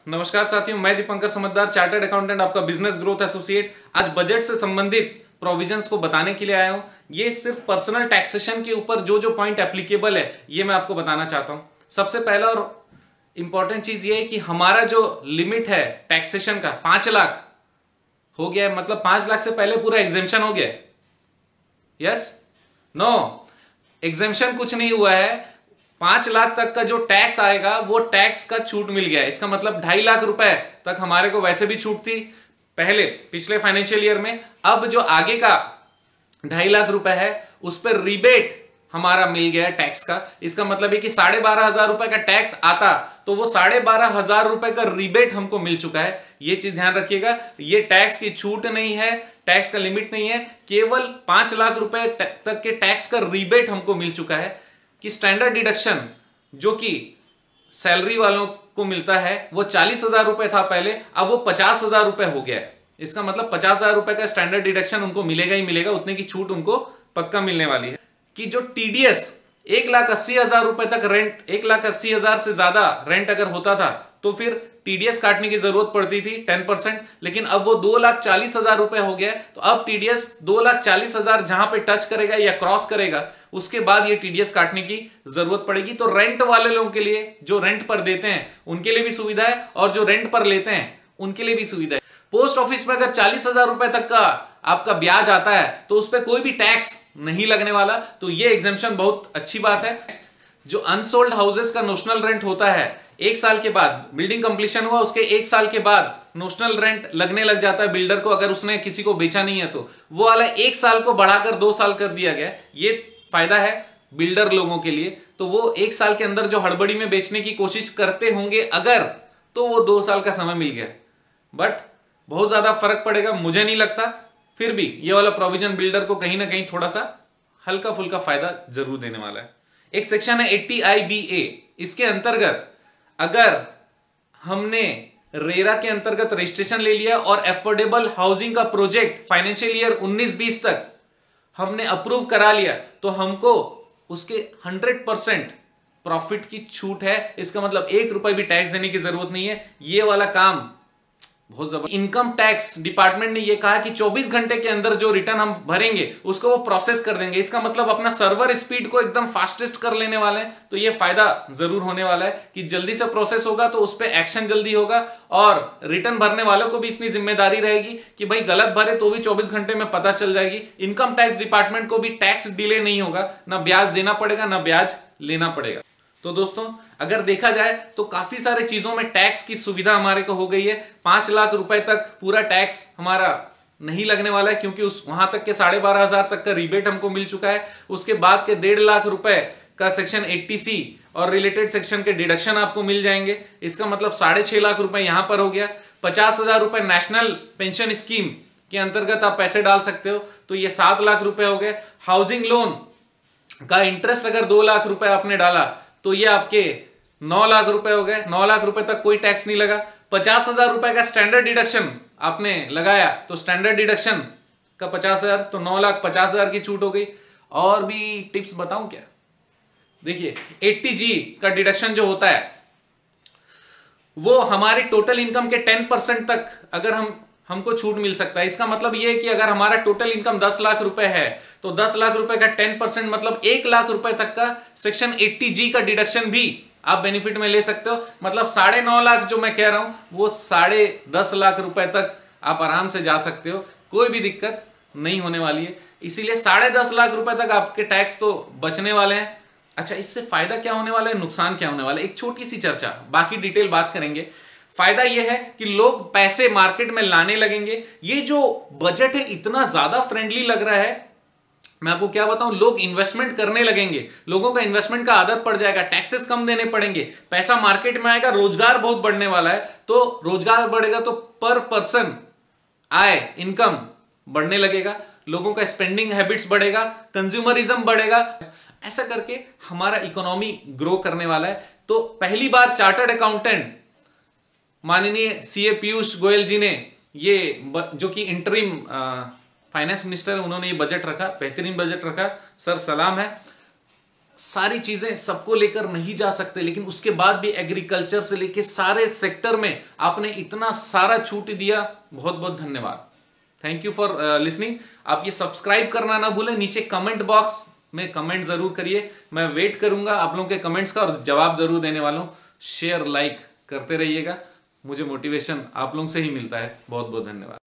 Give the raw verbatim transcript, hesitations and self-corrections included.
नमस्कार साथियों, मैं दीपंकर समझदार, चार्टर्ड अकाउंटेंट, आपका बिजनेस ग्रोथ एसोसिएट। आज बजट से संबंधित प्रोविजंस को बताने के लिए आया हूं। ये सिर्फ पर्सनल टैक्सेशन के ऊपर जो जो पॉइंट एप्लीकेबल है ये मैं आपको बताना चाहता हूं। सबसे पहला और इंपॉर्टेंट चीज ये है कि हमारा जो लिमिट है टैक्सेशन का पांच लाख हो गया है, मतलब पांच लाख से पहले पूरा एग्जेम्पशन हो गया है। यस नो एग्जेम्पशन कुछ नहीं हुआ है। पांच लाख तक का जो टैक्स आएगा वो टैक्स का छूट मिल गया है। इसका मतलब ढाई लाख रुपए तक हमारे को वैसे भी छूट थी पहले पिछले फाइनेंशियल ईयर में। अब जो आगे का ढाई लाख रुपए है उस पर रिबेट हमारा मिल गया है टैक्स का। इसका मतलब है कि साढ़े बारह हजार रुपए का टैक्स आता तो वो साढ़े बारह हजार रुपए का रिबेट हमको मिल चुका है। ये चीज ध्यान रखिएगा, ये टैक्स की छूट नहीं है, टैक्स का लिमिट नहीं है, केवल पांच लाख रुपए तक के टैक्स का रिबेट हमको मिल चुका है। कि स्टैंडर्ड डिडक्शन जो कि सैलरी वालों को मिलता है वो चालीस हजार रुपए था पहले, अब वो पचास हजार रुपए हो गया है। इसका मतलब पचास हजार रुपए का स्टैंडर्ड डिडक्शन उनको मिलेगा ही मिलेगा, उतने की छूट उनको पक्का मिलने वाली है। कि जो टीडीएस एक लाख अस्सी हजार रुपए तक रेंट, एक लाख अस्सी हजार से ज्यादा रेंट अगर होता था तो फिर टीडीएस काटने की जरूरत पड़ती थी टेन परसेंट, लेकिन अब वो दो लाख चालीस हजार रुपए हो गया। तो अब टीडीएस दो लाख चालीस हजार जहां पे टच करेगा या क्रॉस करेगा उसके बाद ये टीडीएस काटने की जरूरत पड़ेगी। तो रेंट वाले लोगों के लिए, जो रेंट पर देते हैं उनके लिए भी सुविधा है और जो रेंट पर लेते हैं उनके लिए भी सुविधा है। पोस्ट ऑफिस में अगर चालीस हजार रुपए तक का आपका ब्याज आता है तो उस पर कोई भी टैक्स नहीं लगने वाला, तो ये एग्जेम्पशन बहुत अच्छी बात है। जो अनसोल्ड हाउसेस का नोशनल रेंट होता है, एक साल के बाद बिल्डिंग कंप्लीशन हुआ उसके एक साल के बाद नोशनल रेंट लगने लग जाता है बिल्डर को, अगर उसने किसी को बेचा नहीं है तो वो वाला एक साल को बढ़ाकर दो साल कर दिया गया। ये फायदा है बिल्डर लोगों के लिए। तो वो एक साल के अंदर जो हड़बड़ी में बेचने की कोशिश करते होंगे अगर, तो वो दो साल का समय मिल गया। बट बहुत ज्यादा फर्क पड़ेगा मुझे नहीं लगता, फिर भी ये वाला प्रोविजन बिल्डर को कहीं ना कहीं थोड़ा सा हल्का फुल्का फायदा जरूर देने वाला है। एक सेक्शन है एट्टी आई बी ए, इसके अंतर्गत अगर हमने रेरा के अंतर्गत रजिस्ट्रेशन ले लिया और एफोर्डेबल हाउसिंग का प्रोजेक्ट फाइनेंशियल ईयर उन्नीस बीस तक हमने अप्रूव करा लिया तो हमको उसके हंड्रेड परसेंट प्रॉफिट की छूट है। इसका मतलब एक रुपए भी टैक्स देने की जरूरत नहीं है। ये वाला काम बहुत जबरदस्त। इनकम टैक्स डिपार्टमेंट ने ये कहा कि चौबीस घंटे के अंदर जो रिटर्न हम भरेंगे उसको वो प्रोसेस कर देंगे। इसका मतलब अपना सर्वर स्पीड को एकदम फास्टेस्ट कर लेने वाले हैं। तो ये फायदा जरूर होने वाला है कि जल्दी से प्रोसेस होगा तो उस पर एक्शन जल्दी होगा और रिटर्न भरने वालों को भी इतनी जिम्मेदारी रहेगी कि भाई गलत भरे तो भी चौबीस घंटे में पता चल जाएगी। इनकम टैक्स डिपार्टमेंट को भी टैक्स डिले नहीं होगा, ना ब्याज देना पड़ेगा ना ब्याज लेना पड़ेगा। तो दोस्तों अगर देखा जाए तो काफी सारे चीजों में टैक्स की सुविधा हमारे को हो गई है। पांच लाख रुपए तक पूरा टैक्स हमारा नहीं लगने वाला है क्योंकि उस वहां तक के साढ़े बारह हजार तक का रिबेट हमको मिल चुका है। उसके बाद के डेढ़ लाख रुपए का सेक्शन एट्टी सी और रिलेटेड सेक्शन के डिडक्शन आपको मिल जाएंगे। इसका मतलब साढ़े छह लाख रुपए यहां पर हो गया। पचास हजार रुपए नेशनल पेंशन स्कीम के अंतर्गत आप पैसे डाल सकते हो तो ये सात लाख रुपए हो गए। हाउसिंग लोन का इंटरेस्ट अगर दो लाख रुपए आपने डाला तो ये आपके नौ लाख रुपए हो गए। नौ लाख रुपए तक कोई टैक्स नहीं लगा। पचास हजार रुपए का स्टैंडर्ड डिडक्शन आपने लगाया तो स्टैंडर्ड डिडक्शन का पचास हजार, तो नौ लाख पचास हजार की छूट हो गई। और भी टिप्स बताऊं क्या? देखिए एट्टी जी का डिडक्शन जो होता है वो हमारी टोटल इनकम के टेन परसेंट तक अगर हम हमको छूट मिल सकता है। इसका मतलब यह है कि अगर हमारा टोटल इनकम दस लाख रुपए है तो दस लाख रुपए का टेन परसेंट मतलब एक लाख रुपए तक का सेक्शन एट्टी जी का डिडक्शन भी आप बेनिफिट में ले सकते हो। मतलब साढ़े नौ लाख जो मैं कह रहा हूं वो साढ़े दस लाख रुपए तक आप आराम से जा सकते हो, कोई भी दिक्कत नहीं होने वाली है। इसीलिए साढ़े दस लाख रुपए तक आपके टैक्स तो बचने वाले हैं। अच्छा, इससे फायदा क्या होने वाला है, नुकसान क्या होने वाला है, एक छोटी सी चर्चा, बाकी डिटेल बात करेंगे। फायदा यह है कि लोग पैसे मार्केट में लाने लगेंगे। ये जो बजट है इतना ज्यादा फ्रेंडली लग रहा है, मैं आपको क्या बताऊं, लोग इन्वेस्टमेंट करने लगेंगे, लोगों का इन्वेस्टमेंट का आदत पड़ जाएगा, टैक्सेस कम देने पड़ेंगे, पैसा मार्केट में आएगा, रोजगार बहुत बढ़ने वाला है। तो रोजगार बढ़ेगा तो पर पर्सन आय इनकम बढ़ने लगेगा, लोगों का स्पेंडिंग हैबिट्स बढ़ेगा, कंज्यूमरिज्म बढ़ेगा। ऐसा करके हमारा इकोनॉमी ग्रो करने वाला है। तो पहली बार चार्टर्ड अकाउंटेंट माननीय सीए पीयूष गोयल जी ने ये जो कि इंटरिम फाइनेंस मिनिस्टर है, उन्होंने ये बजट रखा, बेहतरीन बजट रखा, सर सलाम है। सारी चीजें सबको लेकर नहीं जा सकते, लेकिन उसके बाद भी एग्रीकल्चर से लेके सारे सेक्टर में आपने इतना सारा छूट दिया। बहुत बहुत धन्यवाद। Thank you for listening. आप ये सब्सक्राइब करना ना भूलें, नीचे कमेंट बॉक्स में कमेंट जरूर करिए, मैं वेट करूंगा आप लोगों के कमेंट्स का और जवाब जरूर देने वाला हूं। शेयर लाइक करते रहिएगा, मुझे मोटिवेशन आप लोगों से ही मिलता है। बहुत बहुत धन्यवाद।